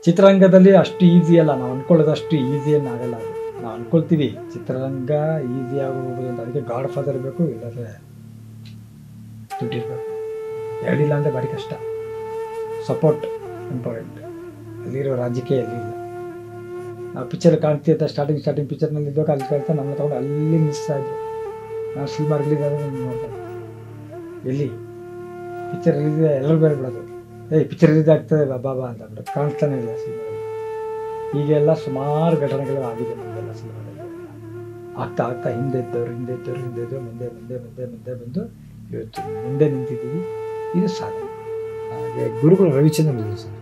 ಚಿತ್ರರಂಗದಲ್ಲಿ ಅಷ್ಟು ಈಸಿ ಅಲ್ಲ, ನಾವು ಅಂದ್ಕೊಳ್ಳೋದು ಅಷ್ಟು ಈಸಿಯನ್ನು ಆಗಲ್ಲ. ಅದು ನಾವು ಅಂದ್ಕೊಳ್ತೀವಿ ಚಿತ್ರರಂಗ ಈಸಿಯಾಗಿ ಹೋಗೋದು ಅಂತ. ಅದಕ್ಕೆ ಗಾಡ್ ಫಾದರ್ ಬೇಕು, ಇಲ್ಲಾಂದರೆ ದುಡ್ಡಿರ್ಬೇಕು. ಎರಡಿಲ್ಲ ಅಂದರೆ ಭಾರಿ ಕಷ್ಟ. Support important. ಅಲ್ಲಿರೋ ರಾಜಕೀಯ ಎಲ್ಲಿಲ್ಲ. ನಾವು ಪಿಕ್ಚರ್ ಕಾಣ್ತೀವಿ ಅಂತ ಸ್ಟಾರ್ಟಿಂಗ್ ಪಿಕ್ಚರ್ನಲ್ಲಿ ಇದ್ದಾಗ ಅಲ್ಲಿ ಕಳ್ತಾ ನಮ್ಮ ತಗೊಂಡು ಅಲ್ಲಿ ಮಿಸ್ ಆಯಿತು. ನಾವು ಸಿನಿಮಾ ರಿಲೀಸ್ ಆದಾಗ ನೋಡ್ತಾರೆ, ಎಲ್ಲಿ ಪಿಕ್ಚರ್ ರಿಲೀಸ್ ಎಲ್ಲರೂ ಬೇರೆ ಬಿಡೋದು, ಪಿಕ್ಚರ್ ರಿಲೀಸ್ ಆಗ್ತದೆ ಬಾಬಾ ಅಂತ ಅಂದ್ಬಿಟ್ಟು ಕಾಣಿಸ್ತಾನೆ ಇಲ್ಲ ಸಿನಿಮಾದಲ್ಲಿ. ಹೀಗೆಲ್ಲ ಸುಮಾರು ಘಟನೆಗಳು ಆಗಿದೆ ನಮಗೆಲ್ಲ ಸಿನಿಮಾದಲ್ಲಿ. ಆಗ್ತಾ ಹಿಂದೆ ಇದ್ದವ್ರು ಮುಂದೆ ಬಂದು ಇವತ್ತು ಮುಂದೆ ನಿಂತಿದ್ದೀವಿ. ಇದು ಸಾಧನೆ. ಹಾಗೆ ಗುರುಗಳು ರವಿಚಂದ್ರನ್ ಇದ್ರು ಸರ್,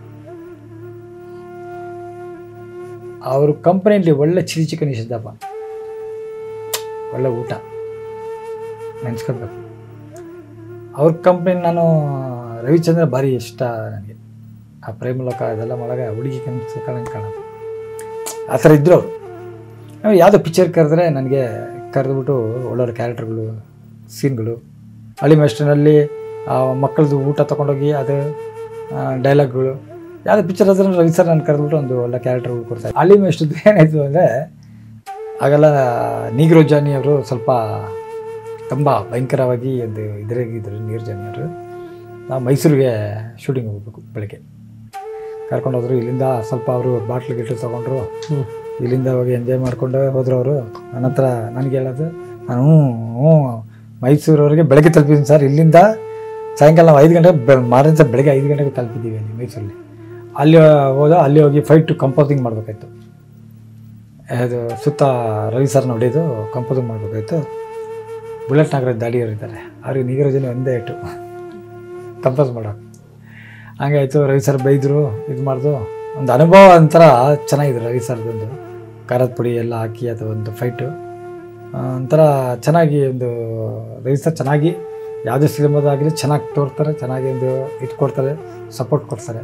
ಅವರು ಕಂಪನಿಯಲ್ಲಿ ಒಳ್ಳೆ ಚಿಲ್ಲಿ ಚಿಕನ್ ನಿಷಿದ್ದಪ್ಪ, ಒಳ್ಳೆ ಊಟ ನೆನೆಸ್ಕೊಳ್ಬೇಕು. ಅವ್ರ ಕಂಪ್ನಿ ನಾನು ರವಿಚಂದ್ರ ಭಾರಿ ಇಷ್ಟ ನನಗೆ. ಆ ಪ್ರೇಮಲೋಕ ಇದೆಲ್ಲ ಒಳಗೆ ಹುಡುಗಿ ಕಾಣೋದು ಆ ಥರ ಇದ್ದರು ಅವರು. ಯಾವುದೋ ಪಿಕ್ಚರ್ ಕರೆದ್ರೆ ನನಗೆ ಕರೆದ್ಬಿಟ್ಟು ಒಳ್ಳೊಳ್ಳೆ ಕ್ಯಾರೆಕ್ಟರ್ಗಳು, ಸೀನ್ಗಳು. ಹಳ್ಳಿ ಮಾಸ್ಟರ್ನಲ್ಲಿ ಮಕ್ಕಳದು ಊಟ ತೊಗೊಂಡೋಗಿ ಅದು ಡೈಲಾಗ್ಗಳು, ಯಾವುದೇ ಪಿಕ್ಚರ್ ಆದ್ರೆ ರವಿ ಸರ್ ನಾನು ಕರೆದ್ಬಿಟ್ಟು ಒಂದು ಒಳ್ಳೆ ಕ್ಯಾರೆಕ್ಟರ್ಗಳು ಕೊಡ್ತಾರೆ. ಹಳ್ಳಿ ಮಾಸ್ಟರ್ದು ಏನಾಯಿತು ಅಂದರೆ ಆಗೆಲ್ಲ ನೀಗ್ರೋ ಜಾನಿ ಅವರು ಸ್ವಲ್ಪ ತುಂಬ ಭಯಂಕರವಾಗಿ ಒಂದು ಇದರಾಗಿದ್ದರು. ನೀರು ಜಾನಿ ಅವರು. ನಾವು ಮೈಸೂರಿಗೆ ಶೂಟಿಂಗ್ ಹೋಗ್ಬೇಕು, ಬೆಳಗ್ಗೆ ಕರ್ಕೊಂಡೋದ್ರು. ಇಲ್ಲಿಂದ ಸ್ವಲ್ಪ ಅವರು ಬಾಟ್ಲು ಗಿಟ್ಲು ತೊಗೊಂಡ್ರು, ಇಲ್ಲಿಂದ ಹೋಗಿ ಎಂಜಾಯ್ ಮಾಡಿಕೊಂಡು ಹೋದ್ರು ಅವರು. ನನ್ನ ಹತ್ರ ನನಗೆ ಹೇಳೋದು, ನಾನು ಮೈಸೂರವರೆಗೆ ಬೆಳಗ್ಗೆ ತಲುಪಿದ್ದೀನಿ ಸರ್, ಇಲ್ಲಿಂದ ಸಾಯಂಕಾಲ ನಾವು 5 ಗಂಟೆಗೆ ಮಾರನೇ ಸರ್ ಬೆಳಗ್ಗೆ 5 ಗಂಟೆಗೆ ತಲುಪಿದ್ದೀವಿ ಅಲ್ಲಿ ಮೈಸೂರಲ್ಲಿ. ಅಲ್ಲಿ ಹೋಗಿ ಫೈಟು ಕಂಪೋಸಿಂಗ್ ಮಾಡಬೇಕಾಯ್ತು. ಅದು ಸುತ್ತ ರವಿ ಸರ್ನ ಹೊಡೆಯೋದು ಕಂಪೋಸಿಂಗ್ ಮಾಡಬೇಕಾಯ್ತು. ಬುಲೆಟ್ ನಾಗರಾಜ್ ದಾಡಿಯವರು ಇದ್ದಾರೆ, ಅವ್ರಿಗೆ ನೀಗರಾಜನೇ ಒಂದೇ ಇಟ್ಟು ಕಂಪೋಸ್ ಮಾಡೋಕೆ. ಹಂಗೆ ಆಯಿತು. ರವಿ ಸರ್ ಬೈದರು, ಇದು ಮಾಡ್ದು. ಒಂದು ಅನುಭವ ಒಂಥರ ಚೆನ್ನಾಗಿದ್ರು ರವಿ ಸರ್ದೊಂದು. ಖಾರದ ಪುಡಿ ಎಲ್ಲ ಹಾಕಿ ಅದು ಒಂದು ಫೈಟು ಒಂಥರ ಚೆನ್ನಾಗಿ ಒಂದು ರವಿ ಸರ್ ಚೆನ್ನಾಗಿ ಯಾವುದೇ ಸಿನಿಮಾದಾಗಲಿ ಚೆನ್ನಾಗಿ ತೋರ್ತಾರೆ, ಚೆನ್ನಾಗಿ ಒಂದು ಇಟ್ಕೊಡ್ತಾರೆ, ಸಪೋರ್ಟ್ ಕೊಡ್ತಾರೆ.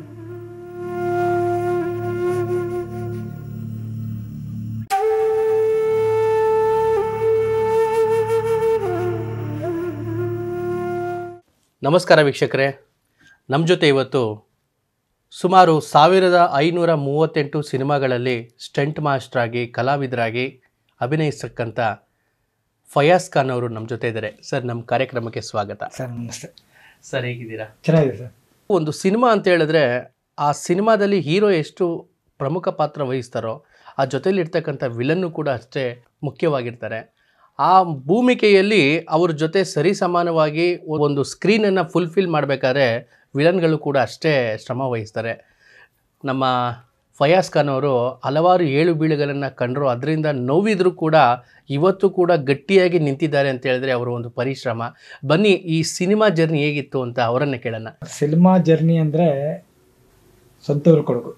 ನಮಸ್ಕಾರ ವೀಕ್ಷಕರೇ, ನಮ್ಮ ಜೊತೆ ಇವತ್ತು ಸುಮಾರು 1538 ಸಿನಿಮಾಗಳಲ್ಲಿ ಸ್ಟಂಟ್ ಮಾಸ್ಟ್ರಾಗಿ, ಕಲಾವಿದರಾಗಿ ಅಭಿನಯಿಸ್ತಕ್ಕಂಥ ಫಯಾಜ್ ಖಾನ್ ಅವರು ನಮ್ಮ ಜೊತೆ ಇದ್ದಾರೆ. ಸರ್, ನಮ್ಮ ಕಾರ್ಯಕ್ರಮಕ್ಕೆ ಸ್ವಾಗತ. ಸರ್ ನಮಸ್ತೆ. ಸರ್, ಹೇಗಿದ್ದೀರಾ? ಚೆನ್ನಾಗಿದೆ ಸರ್. ಒಂದು ಸಿನಿಮಾ ಅಂತ ಹೇಳಿದ್ರೆ ಆ ಸಿನಿಮಾದಲ್ಲಿ ಹೀರೋ ಎಷ್ಟು ಪ್ರಮುಖ ಪಾತ್ರ ವಹಿಸ್ತಾರೋ ಆ ಜೊತೆಲಿರ್ತಕ್ಕಂಥ ವಿಲನ್ನು ಕೂಡ ಅಷ್ಟೇ ಮುಖ್ಯವಾಗಿರ್ತಾರೆ. ಆ ಭೂಮಿಕೆಯಲ್ಲಿ ಅವ್ರ ಜೊತೆ ಸರಿ ಸಮಾನವಾಗಿ ಒಂದು ಸ್ಕ್ರೀನನ್ನು ಫುಲ್ಫಿಲ್ ಮಾಡಬೇಕಾದ್ರೆ ವಿಲನ್ಗಳು ಕೂಡ ಅಷ್ಟೇ ಶ್ರಮ ವಹಿಸ್ತಾರೆ. ನಮ್ಮ ಫಯಾಜ್ ಖಾನ್ ಅವರು ಹಲವಾರು ಏಳು ಬೀಳುಗಳನ್ನು ಕಂಡರು, ಅದರಿಂದ ನೋವಿದ್ರೂ ಕೂಡ ಇವತ್ತು ಕೂಡ ಗಟ್ಟಿಯಾಗಿ ನಿಂತಿದ್ದಾರೆ ಅಂತ ಹೇಳಿದ್ರೆ ಅವರ ಒಂದು ಪರಿಶ್ರಮ. ಬನ್ನಿ, ಈ ಸಿನಿಮಾ ಜರ್ನಿ ಹೇಗಿತ್ತು ಅಂತ ಅವರನ್ನೇ ಕೇಳೋಣ. ಸಿನಿಮಾ ಜರ್ನಿ ಅಂದರೆ ಸ್ವಂತವ್ರ ಕೊಡುಗು.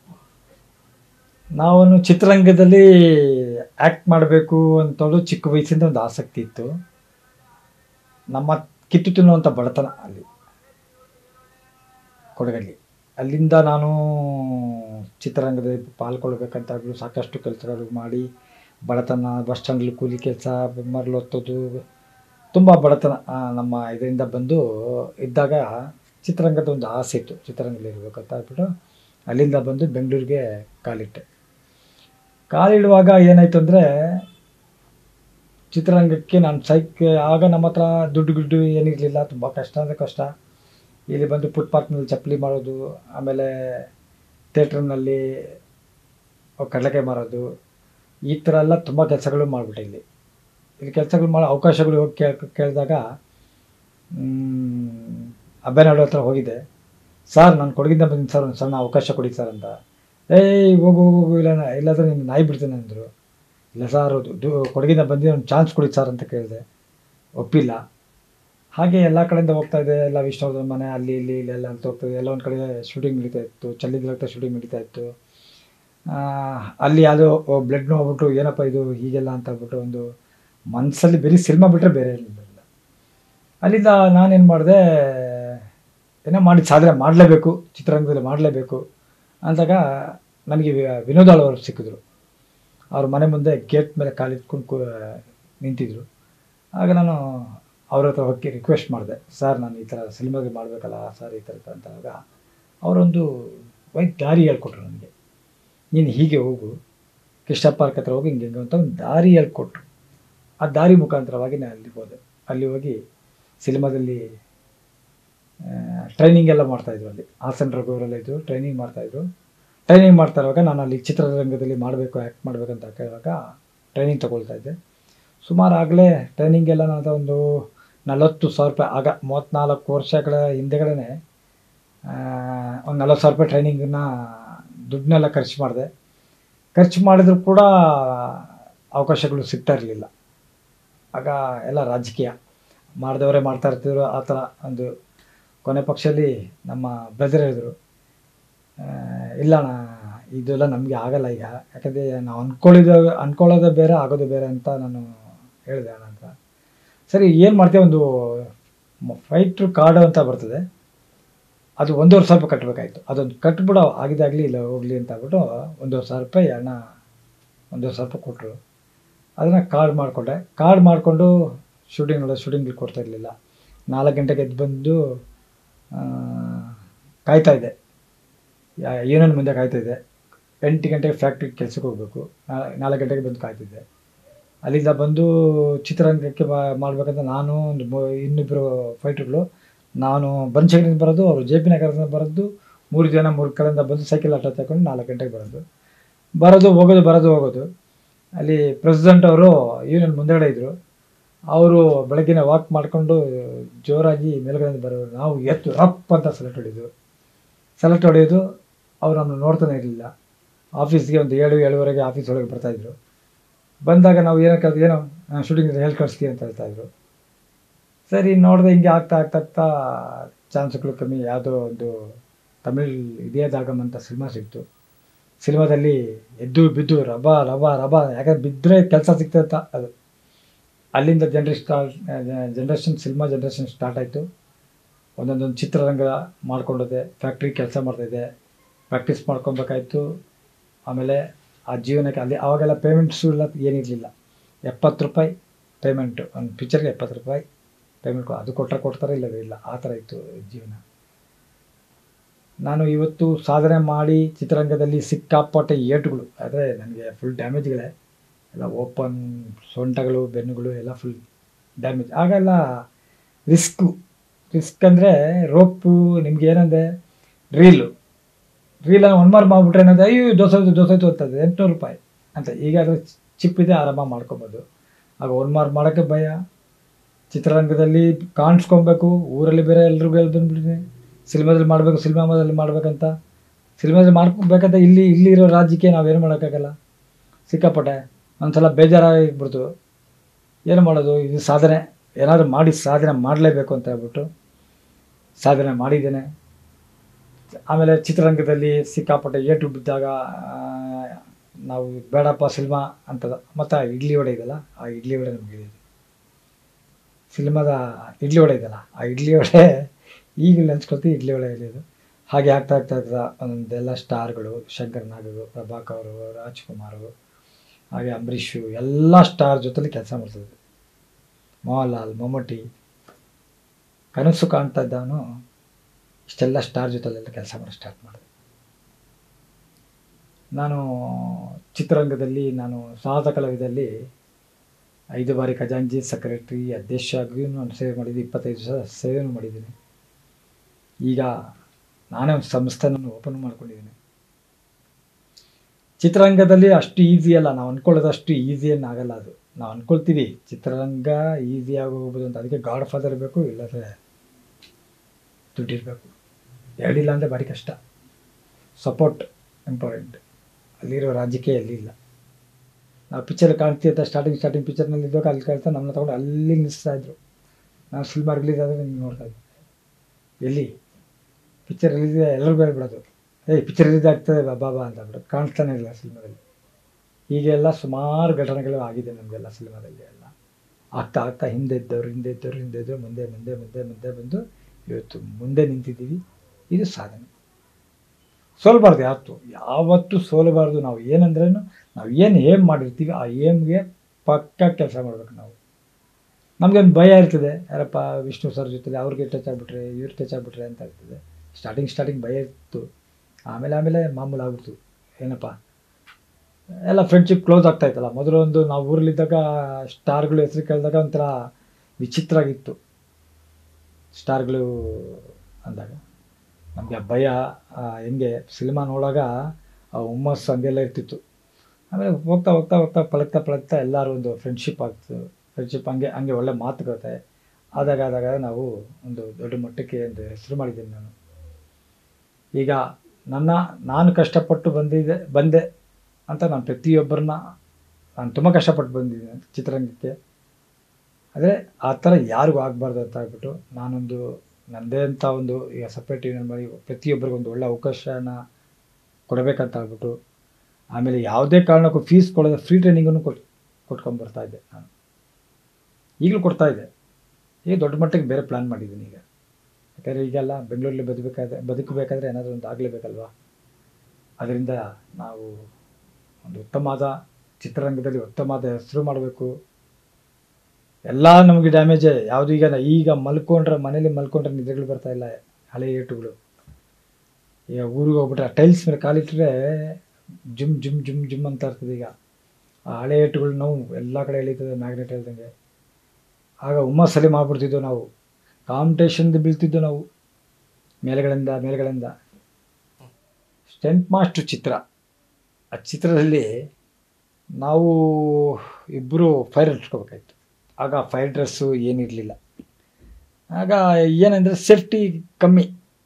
ನಾವು ಚಿತ್ರರಂಗದಲ್ಲಿ ಆ್ಯಕ್ಟ್ ಮಾಡಬೇಕು ಅಂತೇಳಿ ಚಿಕ್ಕ ವಯಸ್ಸಿಂದ ಒಂದು ಆಸಕ್ತಿ ಇತ್ತು. ನಮ್ಮ ಕಿತ್ತು ತಿನ್ನುವಂಥ ಬಡತನ ಅಲ್ಲಿ ಕೊಡಗಲ್ಲಿ. ಅಲ್ಲಿಂದ ನಾನು ಚಿತ್ರರಂಗದಲ್ಲಿ ಪಾಲ್ಗೊಳ್ಬೇಕಂತಾಗಲು ಸಾಕಷ್ಟು ಕೆಲಸಗಳು ಮಾಡಿ, ಬಡತನ, ಬಸ್ ಸ್ಟ್ಯಾಂಡಲ್ಲಿ ಕೂಲಿ ಕೆಲಸ, ಮರಳೊತ್ತೋದು, ತುಂಬ ಬಡತನ ನಮ್ಮ ಇದರಿಂದ ಬಂದು ಇದ್ದಾಗ ಚಿತ್ರರಂಗದ ಒಂದು ಆಸೆ ಇತ್ತು, ಚಿತ್ರರಂಗದಲ್ಲಿ ಇರಬೇಕಂತ ಹೇಳ್ಬಿಟ್ಟು ಅಲ್ಲಿಂದ ಬಂದು ಬೆಂಗಳೂರಿಗೆ ಕಾಲಿಟ್ಟೆ. ಕಾಲಿಡುವಾಗ ಏನಾಯಿತು ಅಂದರೆ ಚಿತ್ರರಂಗಕ್ಕೆ ನಾನು ಆಗ ನಮ್ಮ ಹತ್ರ ದುಡ್ಡು ಏನಿರಲಿಲ್ಲ, ತುಂಬ ಕಷ್ಟ ಅಂದರೆ ಕಷ್ಟ. ಇಲ್ಲಿ ಬಂದು ಫುಟ್ಪಾತ್ನಲ್ಲಿ ಚಪ್ಪಲಿ ಮಾಡೋದು, ಆಮೇಲೆ ಥಿಯೇಟ್ರ್ನಲ್ಲಿ ಕಡಲೆಕಾಯಿ ಮಾರೋದು, ಈ ಥರ ಎಲ್ಲ ತುಂಬ ಕೆಲಸಗಳು ಮಾಡಿಬಿಟ್ಟೆ. ಇಲ್ಲಿ ಕೆಲಸಗಳು ಮಾಡೋ ಅವಕಾಶಗಳು ಹೋಗಿ ಕೇಳಿದಾಗ ಅಬ್ಬೆನಾಡು ಹತ್ರ ಹೋಗಿದ್ದೆ. ಸರ್, ನಾನು ಕೊಡಗಿಂದ ಬಂದಿದ್ದೀನಿ ಸರ್, ಒಂದು ಸಣ್ಣ ಅವಕಾಶ ಕೊಡಿ ಸರ್ ಅಂತ. ಹೋಗು ಇಲ್ಲಾಂದರೆ ನೀನು ನಾಯಿ ಬಿಡ್ತೇನೆ ಅಂದರು. ಇಲ್ಲ ಸರ್, ಕೊಡಗಿಂದ ಬಂದಿದ್ದು ಒಂದು ಚಾನ್ಸ್ ಕೊಡಿ ಸರ್ ಅಂತ ಕೇಳಿದೆ, ಒಪ್ಪಿಲ್ಲ. ಹಾಗೆ ಎಲ್ಲ ಕಡೆಯಿಂದ ಹೋಗ್ತಾಯಿದ್ದೆ, ಎಲ್ಲ ವಿಷ್ಣುವರ್ಧನ್ ಮನೆ ಅಲ್ಲಿ ಇಲ್ಲೆಲ್ಲ ಅಂತ ಹೋಗ್ತಾಯಿದ್ದೆ. ಎಲ್ಲ ಒಂದು ಕಡೆ ಶೂಟಿಂಗ್ ನಡೀತಾ ಇತ್ತು, ಚಲ್ಲಿದ್ದ ಶೂಟಿಂಗ್ ನಡೀತಾ ಇತ್ತು. ಅಲ್ಲಿ ಯಾವುದೋ ಬ್ಲಡ್ನು ಹೋಗ್ಬಿಟ್ಟು ಏನಪ್ಪ ಇದು ಹೀಗೆಲ್ಲ ಅಂತ ಹೇಳ್ಬಿಟ್ಟು ಒಂದು ಮನಸ್ಸಲ್ಲಿ ಬರೀ ಸಿನಿಮಾ ಬಿಟ್ಟರೆ ಬೇರೆ ಏನಿಲ್ಲ. ಅಲ್ಲಿಂದ ನಾನೇನು ಮಾಡಿದೆ, ಏನೋ ಮಾಡಿ ಸಾಧನೆ ಮಾಡಲೇಬೇಕು, ಚಿತ್ರರಂಗದಲ್ಲಿ ಮಾಡಲೇಬೇಕು ಅಂದಾಗ ನನಗೆ ವಿನೋದ್ ಅವರು ಸಿಕ್ಕಿದ್ರು. ಅವ್ರ ಮನೆ ಮುಂದೆ ಗೇಟ್ ಮೇಲೆ ಕಾಲಿಟ್ಕೊಂಡು ನಿಂತಿದ್ರು. ಆಗ ನಾನು ಅವ್ರ ಹತ್ರ ಹೋಗಿ ರಿಕ್ವೆಸ್ಟ್ ಮಾಡಿದೆ, ಸರ್ ನಾನು ಈ ಥರ ಸಿನಿಮಾಗೆ ಮಾಡಬೇಕಲ್ಲ ಸರ್ ಈ ಥರ ಅಂತಾಗ ಅವರೊಂದು ಒಂದು ದಾರಿ ಹೇಳ್ಕೊಟ್ರು ನನಗೆ. ನೀನು ಹೀಗೆ ಹೋಗು, ಕೃಷ್ಣ ಪಾರ್ಕ್ ಹತ್ರ ಹೋಗಿ ಹಿಂಗೆ ಹಿಂಗೆ ಅಂತ ಒಂದು ದಾರಿ ಹೇಳ್ಕೊಟ್ರು. ಆ ದಾರಿ ಮುಖಾಂತರವಾಗಿ ನಾನು ಅಲ್ಲಿಗೆ ಹೋದೆ. ಅಲ್ಲಿ ಹೋಗಿ ಸಿನಿಮಾದಲ್ಲಿ ಟ್ರೈನಿಂಗ್ ಎಲ್ಲ ಮಾಡ್ತಾಯಿದ್ರು. ಅಲ್ಲಿ ಹಾಸನ ರಘುವರೆಲ್ಲ ಇದ್ದರು, ಟ್ರೈನಿಂಗ್ ಮಾಡ್ತಾಯಿದ್ರು. ಟ್ರೈನಿಂಗ್ ಮಾಡ್ತಾ ಇರುವಾಗ ನಾನು ಅಲ್ಲಿ ಚಿತ್ರರಂಗದಲ್ಲಿ ಮಾಡಬೇಕು, ಆ್ಯಕ್ಟ್ ಮಾಡಬೇಕಂತ ಕೇಳುವಾಗ ಟ್ರೈನಿಂಗ್ ತೊಗೊಳ್ತಾ ಇದ್ದೆ. ಸುಮಾರು ಆಗಲೇ ಟ್ರೈನಿಂಗೆಲ್ಲ ನಾನು ಒಂದು 40,000 ರೂಪಾಯಿ, ಆಗ 34 ವರ್ಷಗಳ ಹಿಂದೆಗಡೆ ಒಂದು 40,000 ರೂಪಾಯಿ ಟ್ರೈನಿಂಗನ್ನ ದುಡ್ಡನ್ನೆಲ್ಲ ಖರ್ಚು ಮಾಡಿದೆ. ಖರ್ಚು ಮಾಡಿದ್ರು ಕೂಡ ಅವಕಾಶಗಳು ಸಿಗ್ತಾ ಇರಲಿಲ್ಲ. ಆಗ ಎಲ್ಲ ರಾಜಕೀಯ ಮಾಡಿದವರೇ ಮಾಡ್ತಾ ಇರ್ತಿದ್ರು. ಆ ಥರ ಒಂದು ಕೊನೆ ಪಕ್ಷದಲ್ಲಿ ನಮ್ಮ ಬ್ರದರ್ ಹೇಳಿದ್ರು, ಇಲ್ಲ ಅಣ್ಣ ಇದೆಲ್ಲ ನಮಗೆ ಆಗಲ್ಲ ಈಗ, ಯಾಕಂದರೆ ನಾವು ಅಂದ್ಕೊಳ್ಳೋದೇ ಬೇರೆ, ಆಗೋದು ಬೇರೆ ಅಂತ ನಾನು ಹೇಳಿದೆ ಅಣ್ಣ ಅಂತ. ಸರಿ ಏನು ಮಾಡ್ತೀವಿ, ಒಂದು ಫೈಟ್ರ್ ಕಾರ್ಡು ಅಂತ ಬರ್ತದೆ, ಅದು 1,500 ರೂಪಾಯಿ ಕಟ್ಟಬೇಕಾಯ್ತು. ಅದೊಂದು ಕಟ್ಬಿಡೋ ಆಗಿದಾಗಲಿ ಇಲ್ಲ ಹೋಗಲಿ ಅಂತ ಹೇಳ್ಬಿಟ್ಟು 1,500 ರೂಪಾಯಿ ಅಣ್ಣ 1,500 ರೂಪಾಯಿ ಕೊಟ್ಟರು. ಅದನ್ನು ಕಾರ್ಡ್ ಮಾಡಿಕೊಂಡೆ. ಕಾರ್ಡ್ ಮಾಡಿಕೊಂಡು ಶೂಟಿಂಗ್ ಕೊಡ್ತಾ ಇರಲಿಲ್ಲ. 4 ಗಂಟೆಗೆ ಎದ್ದು ಬಂದು ಕಾಯ್ತಾಯಿದ್ದೆ, ಯೂನಿಯನ್ ಮುಂದೆ ಕಾಯ್ತಾಯಿದ್ದೆ. 8 ಗಂಟೆಗೆ ಫ್ಯಾಕ್ಟ್ರಿಗೆ ಕೆಲಸಕ್ಕೆ ಹೋಗಬೇಕು. 4 ಗಂಟೆಗೆ ಬಂದು ಕಾಯ್ತಿದ್ದೆ. ಅಲ್ಲಿಂದ ಬಂದು ಚಿತ್ರರಂಗಕ್ಕೆ ಮಾಡಬೇಕಂತ ನಾನು ಇನ್ನಿಬ್ಬರು ಫೈಟ್ರುಗಳು, ನಾನು ಬನಶಂಕರಿಯಿಂದ ಬರೋದು, ಅವರು ಜೆ ಪಿ ನಗರದಿಂದ ಬರೋದು, 3 ಜನ 3 ಕಡೆಯಿಂದ ಬಂದು ಸೈಕಲ್ ಆಟೋ ತಗೊಂಡು 4 ಗಂಟೆಗೆ ಬರೋದು ಹೋಗೋದು. ಅಲ್ಲಿ ಪ್ರೆಸಿಡೆಂಟ್ ಅವರು ಯೂನಿಯನ್ ಮುಂದೆಗಡೆ ಇದ್ದರು. ಅವರು ಬೆಳಗ್ಗಿನ ವಾಕ್ ಮಾಡಿಕೊಂಡು ಜೋರಾಗಿ ಮೇಲ್ಗಡೆಯಿಂದ ಬರೋರು. ನಾವು ಎತ್ತು ರಪ್ ಅಂತ ಸೆಲೆಕ್ಟ್ ಹೊಡೆಯೋದು. ಅವರು ನಮ್ಮನ್ನು ನೋಡ್ತಾನೆ ಇರಲಿಲ್ಲ. ಆಫೀಸ್ಗೆ ಒಂದು 7-7:30 ಆಫೀಸ್ ಒಳಗೆ ಬರ್ತಾಯಿದ್ರು. ಬಂದಾಗ ನಾವು ಏನೋ ಶೂಟಿಂಗ್ ಹೇಳಿ ಕಳಿಸ್ತೀವಿ ಅಂತ ಹೇಳ್ತಾಯಿದ್ರು. ಸರಿ ನೋಡಿದೆ, ಹಿಂಗೆ ಆಗ್ತಾ ಚಾನ್ಸ್ಗಳು ಕಮ್ಮಿ. ಯಾವುದೋ ಒಂದು ತಮಿಳ್ ಇದೇ ಜಾಗಮ್ ಅಂತ ಸಿನಿಮಾ ಸಿಕ್ತು. ಸಿನಿಮಾದಲ್ಲಿ ಎದ್ದು ಬಿದ್ದು ರಬಾ ಯಾಕಂದ್ರೆ ಬಿದ್ದರೆ ಕೆಲಸ ಸಿಗ್ತಂತ ಅದು. ಅಲ್ಲಿಂದ ಸಿನಿಮಾ ಜನ್ರೇಷನ್ ಸ್ಟಾರ್ಟ್ ಆಯಿತು. ಒಂದೊಂದು ಚಿತ್ರರಂಗ ಮಾಡ್ಕೊಂಡೋದೆ, ಫ್ಯಾಕ್ಟ್ರಿ ಕೆಲಸ ಮಾಡ್ತಾಯಿದ್ದೆ, ಪ್ರಾಕ್ಟೀಸ್ ಮಾಡ್ಕೊಬೇಕಾಯ್ತು. ಆಮೇಲೆ ಆ ಜೀವನಕ್ಕೆ ಅಲ್ಲಿ ಆವಾಗೆಲ್ಲ ಪೇಮೆಂಟ್ಸು ಇಲ್ಲ, ಏನಿರಲಿಲ್ಲ. 70 ರೂಪಾಯಿ ಪೇಮೆಂಟು, ಒಂದು ಪಿಕ್ಚರ್ಗೆ 70 ರೂಪಾಯಿ ಪೇಮೆಂಟ್. ಅದು ಕೊಡ್ತಾರೆ, ಇಲ್ಲ ಆ ಥರ ಇತ್ತು ಜೀವನ. ನಾನು ಇವತ್ತು ಸಾಧನೆ ಮಾಡಿ ಚಿತ್ರರಂಗದಲ್ಲಿ ಸಿಕ್ಕಾಪಟ್ಟೆ ಏಟುಗಳು, ಆದರೆ ನನಗೆ ಫುಲ್ ಡ್ಯಾಮೇಜ್ಗಳೇ ಎಲ್ಲ. ಓಪನ್ ಸೊಂಟಗಳು, ಬೆನ್ನುಗಳು ಎಲ್ಲ ಫುಲ್ ಡ್ಯಾಮೇಜ್. ಆಗೆಲ್ಲ ರಿಸ್ಕ್ ಅಂದರೆ ರೋಪು, ನಿಮ್ಗೆ ಏನಂದರೆ ರೀಲನ್ನು 1 ಮಾರ್ ಮಾಡಿಬಿಟ್ರೆ ಏನಂದರೆ ಅಯ್ಯೋ ದೋಸೆ ಅಂತದೆ 800 ರೂಪಾಯಿ ಅಂತ. ಈಗ ಅದು ಚಿಪ್ಪಿದೆ, ಆರಾಮ ಮಾಡ್ಕೊಬೋದು. ಆಗ 1 ಮಾರ್ ಮಾಡೋಕ್ಕೆ ಭಯ. ಚಿತ್ರರಂಗದಲ್ಲಿ ಕಾಣಿಸ್ಕೊಬೇಕು, ಊರಲ್ಲಿ ಬೇರೆ ಎಲ್ರಿಗೂ ಬಂದುಬಿಟ್ಟಿದೆ. ಸಿನಿಮಾದಲ್ಲಿ ಮಾಡಬೇಕಂತ ಮಾಡ್ಕೊಬೇಕಂತ ಇಲ್ಲಿರೋ ರಾಜ್ಯಕ್ಕೆ ನಾವೇನು ಮಾಡೋಕ್ಕಾಗಲ್ಲ. ಸಿಕ್ಕಾಪಟ್ಟೆ ಒಂದ್ಸಲ ಬೇಜಾರಾಗಿಬಿಡ್ತು. ಏನು ಮಾಡೋದು, ಇದು ಸಾಧನೆ, ಏನಾದರೂ ಮಾಡಿ ಸಾಧನೆ ಮಾಡಲೇಬೇಕು ಅಂತ ಹೇಳ್ಬಿಟ್ಟು ಸಾಧನೆ ಮಾಡಿದ್ದೇನೆ. ಆಮೇಲೆ ಚಿತ್ರರಂಗದಲ್ಲಿ ಸಿಕ್ಕಾಪಟ್ಟೆ ಏಟು ಬಿದ್ದಾಗ ನಾವು ಬೇಡಪ್ಪ ಸಿನಿಮಾ ಅಂತದ. ಮತ್ತು ಇಡ್ಲಿ ವಡೆ ಇದೆಯಲ್ಲ, ಆ ಇಡ್ಲಿ ವಡೆ ನಮಗೆ ಸಿನಿಮಾದ ಇಡ್ಲಿ ವಡೆ ಇದೆಯಲ್ಲ, ಆ ಇಡ್ಲಿ ವಡೆ ಈಗ ನೆನ್ಸ್ಕೊಳ್ತೀವಿ, ಇಡ್ಲಿ ವಡೆ ಇಲ್ಲಿದು. ಹಾಗೆ ಆಗ್ತಾ ಒಂದೊಂದೆಲ್ಲ ಸ್ಟಾರ್ಗಳು, ಶಂಕರ್ ನಾಗರು, ಪ್ರಭಾಕರ್ ಅವರು, ರಾಜ್ಕುಮಾರ್, ಹಾಗೆ ಅಂಬರೀಷು, ಎಲ್ಲ ಸ್ಟಾರ್ ಜೊತೆಲಿ ಕೆಲಸ ಮಾಡ್ತಿದ್ದೆ. ಮೋಹನ್ಲಾಲ್, ಮಮ್ಮೂಟಿ, ಕನಸು ಕಾಣ್ತಾ ಇದ್ದವನು ಇಷ್ಟೆಲ್ಲ ಸ್ಟಾರ್ ಜೊತೆಲೆಲ್ಲ ಕೆಲಸ ಮಾಡಿ ಸ್ಟಾರ್ಟ್ ಮಾಡಿದೆ. ನಾನು ಚಿತ್ರರಂಗದಲ್ಲಿ ಸಾಹಸ ಕಲಾವಿದಲ್ಲಿ 5 ಬಾರಿ ಖಜಾಂಚಿ ಸೆಕ್ರೆಟರಿ ಅಧ್ಯಕ್ಷ ಆಗಿಯೂ ನಾನು ಸೇವೆ ಮಾಡಿದ್ದೀನಿ. 25 ವರ್ಷ ಸೇವೆನೂ ಮಾಡಿದ್ದೀನಿ. ಈಗ ನಾನೇ ಒಂದು ಸಂಸ್ಥೆಯನ್ನು ಓಪನ್ ಮಾಡ್ಕೊಂಡಿದ್ದೀನಿ. ಚಿತ್ರರಂಗದಲ್ಲಿ ಅಷ್ಟು ಈಸಿ ಅಲ್ಲ, ನಾವು ಅಂದ್ಕೊಳ್ಳೋದಷ್ಟು ಈಸಿಯನ್ನು ಆಗಲ್ಲ. ಅದು ನಾವು ಅಂದ್ಕೊಳ್ತೀವಿ ಚಿತ್ರರಂಗ ಈಸಿಯಾಗಿ ಹೋಗ್ಬೋದು ಅಂತ. ಅದಕ್ಕೆ ಗಾಡ್ ಫಾದರ್ ಇರಬೇಕು, ಇಲ್ಲದ್ರೆ ದುಡ್ಡಿರಬೇಕು. ಎರಡಿಲ್ಲ ಅಂದರೆ ಭಾರಿ ಕಷ್ಟ. Support important. ಅಲ್ಲಿರೋ ರಾಜಕೀಯ ಎಲ್ಲಿಲ್ಲ. ನಾವು ಪಿಕ್ಚರ್ ಕಾಣ್ತೀವಿ ಅಂತ ಸ್ಟಾರ್ಟಿಂಗ್ ಪಿಕ್ಚರ್ನಲ್ಲಿ ಇದ್ದಾಗ ಅಲ್ಲಿ ಕಾಣ್ತಾ ನಮ್ಮನ್ನ ತೊಗೊಂಡು ಅಲ್ಲಿ ನಿಲ್ಲಿಸ್ತಾಯಿದ್ರು. ನಾನು ಸಿನಿಮಾ ರಿಲೀಸ್ ಆದರೆ ನಿಮ್ಗೆ ನೋಡ್ತಾಯಿದ್ದೆ. ಎಲ್ಲಿ ಪಿಕ್ಚರ್ ರಿಲೀಸ್ ಎಲ್ಲರಿಗೂ ಹೇಳ್ಬಿಡೋದು, ಪಿಕ್ಚರ್ ರಿಲೀಸ್ ಆಗ್ತದೆ ಬಾಬಾ ಅಂತ ಬಿಡೋದು, ಕಾಣಿಸ್ತಾನೆ ಇಲ್ಲ ಸಿನಿಮಾದಲ್ಲಿ. ಹೀಗೆಲ್ಲ ಸುಮಾರು ಘಟನೆಗಳು ಆಗಿದೆ ನಮಗೆಲ್ಲ ಸಿನಿಮಾದಲ್ಲಿ. ಎಲ್ಲ ಆಗ್ತಾ ಹಿಂದೆ ಇದ್ದವರು ಮುಂದೆ ಬಂದು ಇವತ್ತು ಮುಂದೆ ನಿಂತಿದ್ದೀವಿ. ಇದು ಸಾಧನೆ. ಸೋಲಬಾರ್ದು, ಯಾವತ್ತೂ ಸೋಲಬಾರ್ದು. ನಾವು ಏನಂದ್ರೂ ನಾವು ಏಮ್ ಮಾಡಿರ್ತೀವಿ ಆ ಏಮ್ಗೆ ಪಕ್ಕ ಕೆಲಸ ಮಾಡ್ಬೇಕು. ನಾವು ನಮಗೊಂದು ಭಯ ಇರ್ತದೆ, ಯಾರಪ್ಪ ವಿಷ್ಣು ಸರ್ ಜೊತೆ ಅವ್ರಿಗೆ ಟಚ್ ಆಗಿಬಿಟ್ರೆ ಇವ್ರು ಟಚ್ ಆಗಿಬಿಟ್ರೆ ಅಂತ ಇರ್ತದೆ. ಸ್ಟಾರ್ಟಿಂಗ್ ಭಯ ಇತ್ತು. ಆಮೇಲೆ ಆಮೇಲೆ ಮಾಮೂಲು ಆಗ್ಬಿಡ್ತು. ಏನಪ್ಪ ಎಲ್ಲ ಫ್ರೆಂಡ್ಶಿಪ್ ಕ್ಲೋಸ್ ಆಗ್ತಾಯಿತ್ತಲ್ಲ. ಮೊದಲು ಒಂದು ನಾವು ಊರಲ್ಲಿದ್ದಾಗ ಸ್ಟಾರ್ಗಳು ಹೆಸರು ಕೇಳಿದಾಗ ಒಂಥರ ವಿಚಿತ್ರ ಆಗಿತ್ತು. ಸ್ಟಾರ್ಗಳು ಅಂದಾಗ ನಮಗೆ ಭಯ, ಹೆಂಗೆ ಸಿನಿಮಾ ನೋಡಾಗ ಆ ಹುಮ್ಮಸ್ಸು ಹಂಗೆಲ್ಲ ಇರ್ತಿತ್ತು. ಆಮೇಲೆ ಹೋಗ್ತಾ ಹೋಗ್ತಾ ಹೋಗ್ತಾ ಪಳಗ್ತಾ ಎಲ್ಲರೂ ಒಂದು ಫ್ರೆಂಡ್ಶಿಪ್ ಆಗ್ತು. ಫ್ರೆಂಡ್ಶಿಪ್ ಹಂಗೆ ಹಂಗೆ ಒಳ್ಳೆ ಮಾತುಕತೆ ಆದಾಗ ನಾವು ಒಂದು ದೊಡ್ಡ ಮಟ್ಟಕ್ಕೆ ಒಂದು ಹೆಸರು ಮಾಡಿದ್ದೀನಿ ನಾನು. ಈಗ ನಾನು ಕಷ್ಟಪಟ್ಟು ಬಂದೆ ಅಂತ ನಾನು ಪ್ರತಿಯೊಬ್ಬರನ್ನ ನಾನು ತುಂಬ ಕಷ್ಟಪಟ್ಟು ಬಂದಿದ್ದೀನಿ ಚಿತ್ರರಂಗಕ್ಕೆ. ಆದರೆ ಆ ಥರ ಯಾರಿಗೂ ಆಗಬಾರ್ದು ಅಂತ ಹೇಳ್ಬಿಟ್ಟು ನಾನೊಂದು ನನ್ನದೇ ಅಂತ ಒಂದು ಈಗ ಸಪ್ರೇಟ್ ಯೂನಿಯನ್ ಮಾಡಿ ಪ್ರತಿಯೊಬ್ಬರಿಗೊಂದು ಒಳ್ಳೆ ಅವಕಾಶನ ಕೊಡಬೇಕಂತ ಹೇಳ್ಬಿಟ್ಟು, ಆಮೇಲೆ ಯಾವುದೇ ಕಾರಣಕ್ಕೂ ಫೀಸ್ ಕೊಡೋದು ಫ್ರೀ ಟ್ರೈನಿಂಗನ್ನು ಕೊಟ್ಕೊಂಡ್ಬರ್ತಾಯಿದ್ದೆ ನಾನು. ಈಗಲೂ ಕೊಡ್ತಾಯಿದ್ದೆ. ಈಗ ದೊಡ್ಡ ಮಟ್ಟಿಗೆ ಬೇರೆ ಪ್ಲ್ಯಾನ್ ಮಾಡಿದ್ದೀನಿ ಈಗ. ಯಾಕಂದರೆ ಈಗೆಲ್ಲ ಬೆಂಗಳೂರಲ್ಲಿ ಬದುಕಬೇಕಾದ್ರೆ ಏನಾದರೂ ಒಂದು ಆಗಲೇಬೇಕಲ್ವ. ಅದರಿಂದ ನಾವು ಒಂದು ಉತ್ತಮವಾದ ಚಿತ್ರರಂಗದಲ್ಲಿ ಉತ್ತಮವಾದ ಹೆಸರು ಮಾಡಬೇಕು. ಎಲ್ಲ ನಮಗೆ ಡ್ಯಾಮೇಜೇ. ಯಾವುದು ಈಗ ಮನೇಲಿ ಮಲ್ಕೊಂಡ್ರೆ ನಿದ್ರೆಗಳು ಬರ್ತಾಯಿಲ್ಲ. ಹಳೆ ಏಟುಗಳು. ಈಗ ಊರಿಗೆ ಹೋಗ್ಬಿಟ್ರೆ ಟೈಲ್ಸ್ ಮೇಲೆ ಕಾಲಿಟ್ಟರೆ ಜುಮ್ ಜುಮ್ ಜುಮ್ ಜುಮ್ ಅಂತ ಇರ್ತದೆ. ಈಗ ಆ ಹಳೆ ಏಟುಗಳು ನೋವು ಎಲ್ಲ ಕಡೆ ಎಳೀತದೆ ಮ್ಯಾಗ್ನೆಟ್ ಹೇಳ್ದಂಗೆ. ಆಗ ಹುಮ್ಮಸ್ಸಲ್ಲಿ ಮಾಡಿಬಿಡ್ತಿದ್ದೆವು ನಾವು. ಕಾಂಪಿಟೇಷನ್ದು ಬೀಳ್ತಿದ್ದೆವು ನಾವು ಮೇಲೆಗಳಿಂದ. ಸ್ಟಂಟ್ ಮಾಸ್ಟ್ರು ಚಿತ್ರ, ಆ ಚಿತ್ರದಲ್ಲಿ ನಾವು ಇಬ್ಬರು ಫೈರ್ ಹಚ್ಕೋಬೇಕಾಯ್ತು. ಆಗ ಫೈರ್ ಡ್ರೆಸ್ಸು ಏನಿರಲಿಲ್ಲ. ಆಗ ಏನಂದರೆ ಸೇಫ್ಟಿ ಕಮ್ಮಿ.